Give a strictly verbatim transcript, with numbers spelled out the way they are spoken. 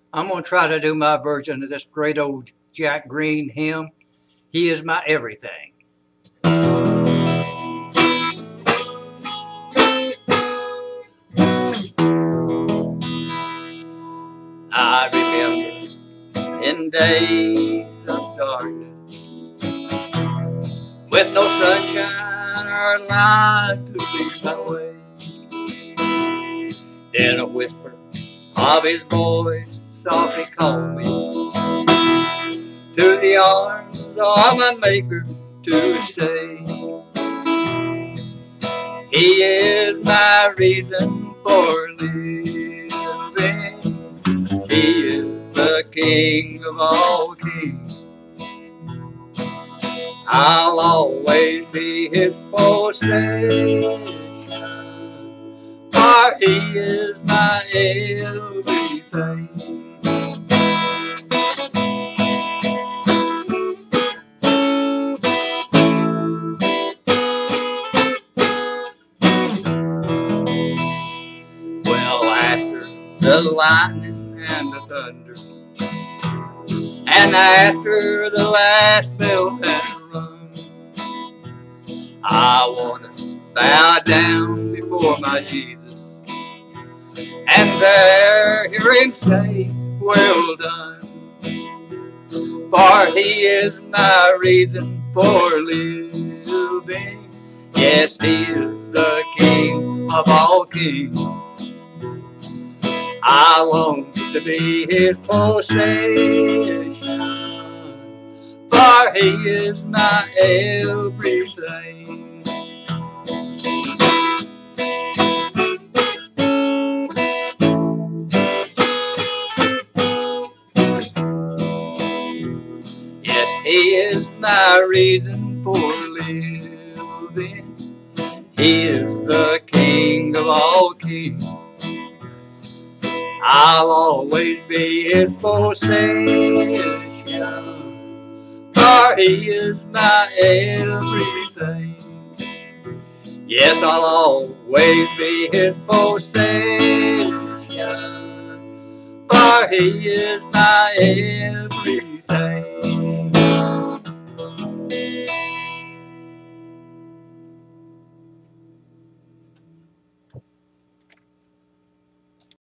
I'm going to try to do my version of this great old Jack Green hymn, He is My Everything. I remember in days of darkness, with no sunshine or light to lead my way, then a whisper of his voice softly called me to the arms of my Maker to stay. He is my reason for living. He is the King of all kings. I'll always be his possession, for he is my everything. Well, after the lightning and the thunder, and after the last bell had rung, I want to bow down before my Jesus and there hear him say, well done. For he is my reason for living. Yes, he is the King of all kings. I long to be his possession, for he is my everything. Yes, he is my reason for living. He is the King of all kings. I'll always be his possession, for he is my everything. Yes, I'll always be his possession, for he is my everything.